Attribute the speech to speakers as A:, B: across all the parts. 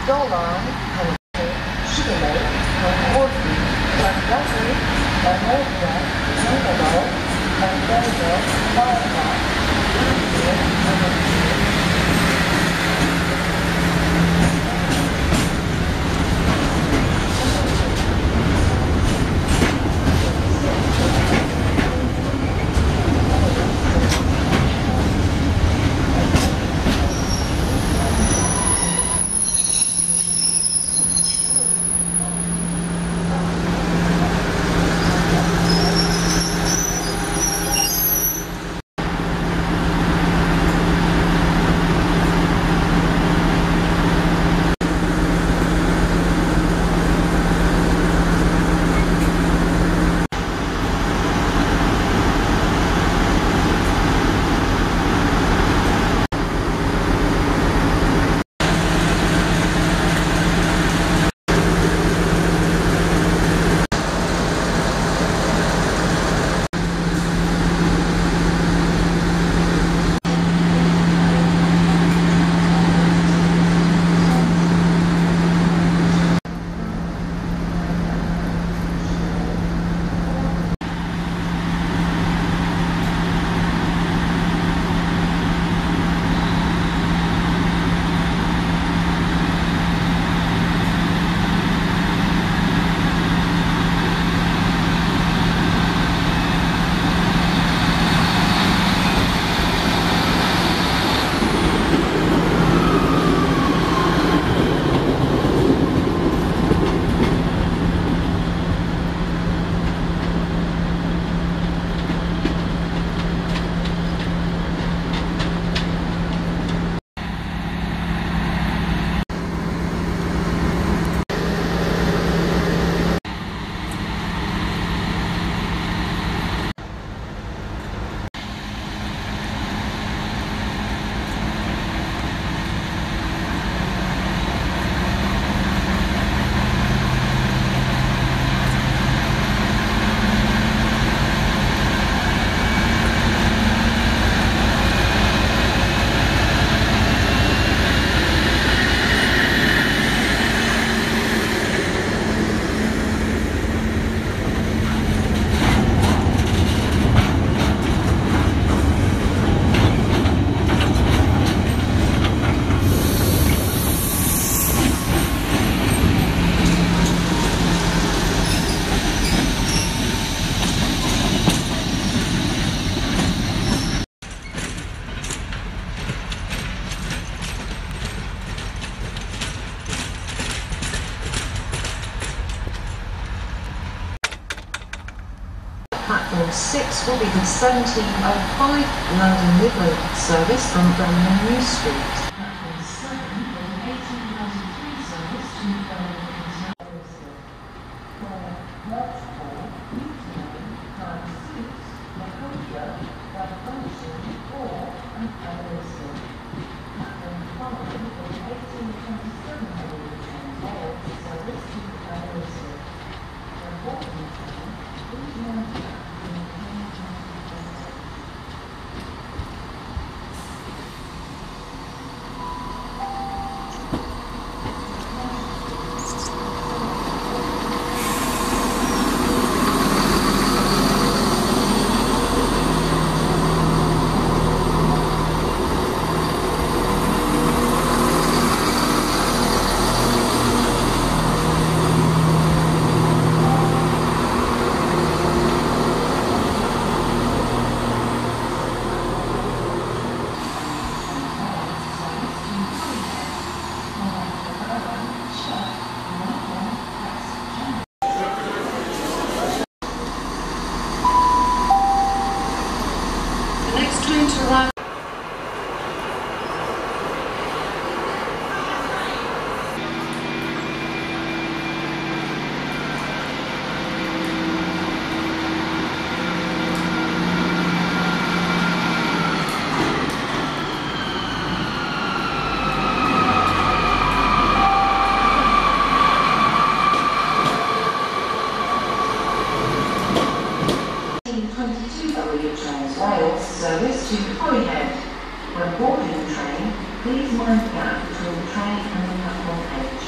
A: Dolan, Shrewsbury, Woodley, Shrewsbury, Arriva, Trains Wales, Platform 6 will be the 17:05 London Midland service from Birmingham New Street. Platform 7 will be 18:93 service to Birmingham Station. For Watford, Newton, Time 6, Laconia, Function, or Elliston. Platform 5 will be 18:27 Trains Wales service to Elliston. For Watford, please mind that. Trains Wales service to Holyhead. When boarding the train, please mind the gap between the train and the platform 8.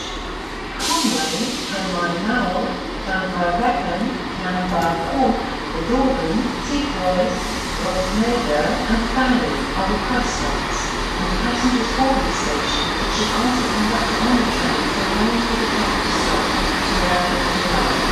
A: Wallace, Rosnado and family are request stops, and passengers board the station should also come back on the train to arrange for the train to stop to